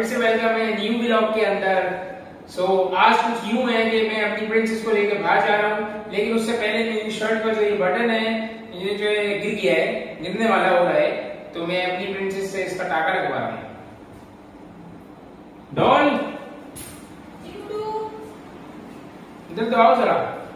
से वेलकम है new vlog के अंदर। आज कुछ यूं है कि मैं अपनी प्रिंसेस को लेकर बाहर जा रहा हूँ, लेकिन उससे पहले मेरी शर्ट पर जो ये बटन है ये जो है गिर गया है, गिरने वाला हो रहा है, तो मैं अपनी प्रिंसेस से इसका टाका लगवा रहा हूँ। डॉल इधर तो आओ जरा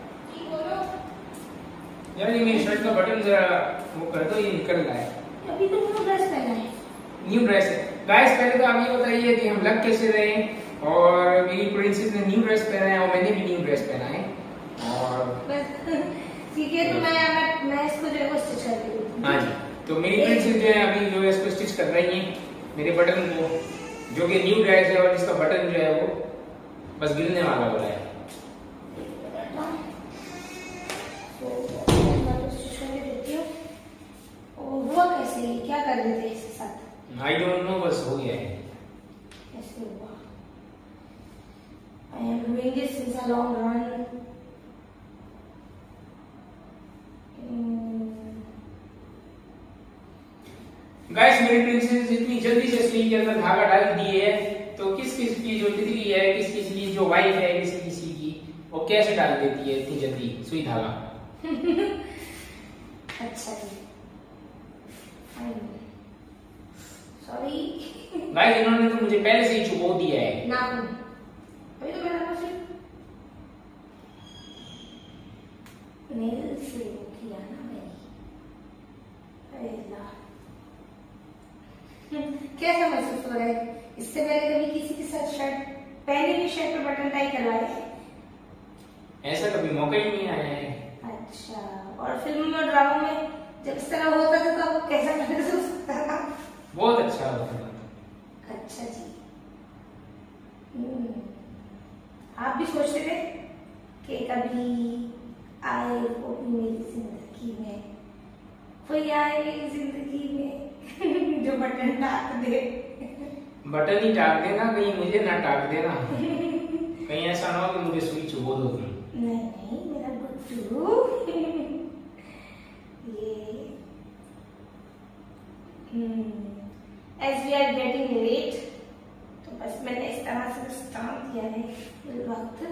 यार, ये मेरी शर्ट का बटन जरा वो कर दो, ये निकल रहा है। अभी तो न्यू ड्रेस पहना है। न्यू ड्रेस है गाइस। पहले तो आप ये बताइए कि हम लग कैसे रहे, और मेरी प्रिंसेस ने न्यू ड्रेस पहना है और मैंने भी न्यू ड्रेस पहना है। और ठीक है, तो मैं इसको जो है वो स्टिच कर दूँ। हाँ जी, तो मेरी प्रिंसेस जो है अभी जो है इसको स्टिच कर रही है मेरे बटन को, जो कि न्यू ड्रेस है और इसका बटन जो है वो बस गिरने वाला हो रहा है। हुआ कैसे, क्या कर रहे थे इसके साथ? आई डोंट नो, बस हो गया है। कैसे हुआ? I am doing this since a long run. Guys मेरी प्रिंसेस इतनी जल्दी से सुई के अंदर धागा डाल दिए है, तो किस किस की जो तितली है, किस किस की जो वाइफ है, किस किसी की वो कैसे डाल देती है इतनी जल्दी सुई धागा। अच्छा जी, सॉरी गाइस, इन्होंने तो मुझे पहले से ही चुपो दिया है ना। अभी तो मैंने नेल से किया ना मैंने। कैसा महसूस हो रहा है? इससे पहले कभी किसी के साथ शर्ट पहले भी शर्ट पर बटन टाई करवाए? ऐसा कभी मौका ही नहीं आया है। अच्छा, और फिल्म और ड्रामा में जब इस तरह होता था तो आपको कैसा महसूस होता था? बहुत अच्छा होता था। अच्छा जी, आप भी सोचते थे कि कभी आए वो भी मेरी जिंदगी में, कोई आए मेरी जिंदगी में जो बटन टाक दे। बटन ही टाक देना, कहीं मुझे ना टाक देना। कहीं ऐसा ना हो कि मुझे सुई चुभो दो तुम। नहीं मेरा गुड्डू, ये as we are getting late, तो बस मैंने इस तरह से स्टार्ट किया है वक्त।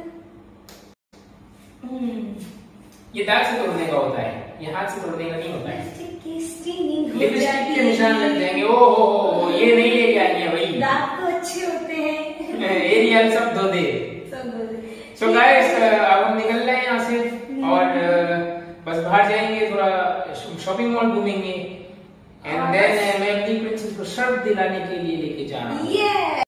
ये दाग से तोड़ने का होता है, ये हाथ से तोड़ने का नहीं होता है। लिपस्टिक के निशान लग जाएंगे। ओ हो, ये नहीं लेके आई है भाई। दाग तो अच्छे होते हैं। एरियल सब धो दे। सो गाइस, अब हम निकल रहे हैं यहाँ से और बस बाहर जाएंगे, थोड़ा शॉपिंग मॉल घूमेंगे, एंड देन मैं अपनी प्रिंसेस को शर्ट दिलाने के लिए लेके जा रहा हूँ।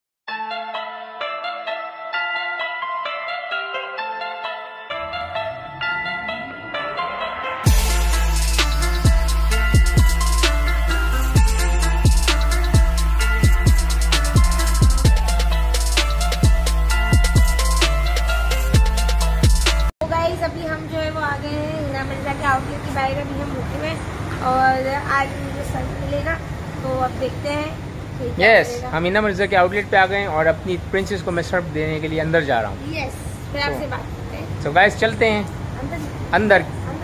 अभी हम जो है वो आ गए हैं हीना मिर्जा के आउटलेट के बाहर। अभी हम रुके हैं और आज मुझे सर्फ मिलेगा, तो अब देखते हैं। यस, हम हीना मिर्जा के आउटलेट पे आ गए हैं और अपनी प्रिंसेस को मैं सर्फ देने के लिए अंदर जा रहा हूँ। यस, फिर आपसे बात करते हैं। सो गाइस चलते हैं अंदर।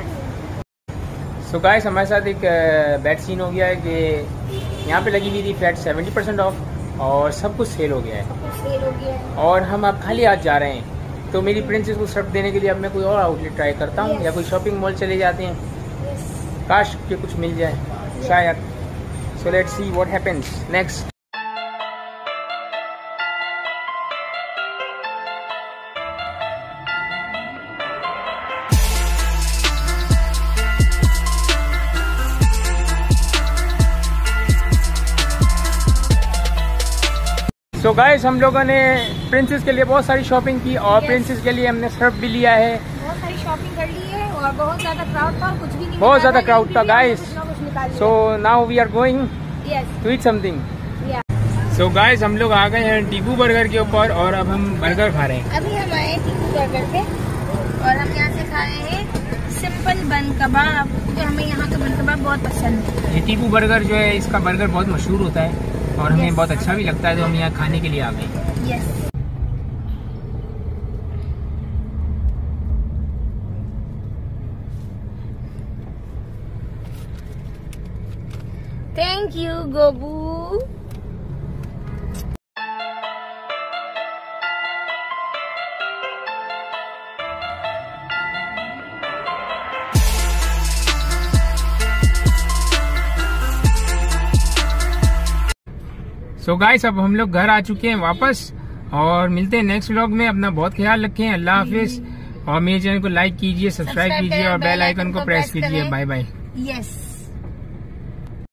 सो गाइस, हमारे साथ एक बैड सीन हो गया है कि यहाँ पे लगी हुई थी फ्लैट 70% ऑफ और सब कुछ सेल हो गया है और हम अब खाली हाथ जा रहे हैं। तो मेरी प्रिंसेस को सर्फ देने के लिए अब मैं कोई और आउटलेट ट्राई करता हूँ या कोई शॉपिंग मॉल चले जाते हैं। काश के कुछ मिल जाए शायद। So let's see what happens next. तो गाइस, हम लोगों ने प्रिंसेस के लिए बहुत सारी शॉपिंग की और प्रिंसेस के लिए हमने सर्फ भी लिया है। बहुत सारी शॉपिंग कर ली है और बहुत ज्यादा क्राउड था, कुछ भी नहीं, बहुत ज्यादा क्राउड था guys. So now we are going to eat something. So guys, हम लोग आ गए हैं टीबू बर्गर के ऊपर और अब हम बर्गर खा रहे हैं। अभी हम आए टीबू बर्गर पे और हम यहाँ से खाए हैं सिंपल बन कबाब, क्योंकि हमें यहाँ का बन कबाब बहुत पसंद है। ये टीबू बर्गर जो है, इसका बर्गर बहुत मशहूर होता है और हमें बहुत अच्छा भी लगता है, तो हम यहाँ खाने के लिए आ गए। Thank you Gobu. So guys अब हम लोग घर आ चुके हैं वापस, और मिलते हैं नेक्स्ट व्लॉग में। अपना बहुत ख्याल रखें। अल्लाह हाफिज। और मेरे चैनल को लाइक कीजिए, सब्सक्राइब कीजिए और बेल आइकन को प्रेस कीजिए। Bye bye. यस।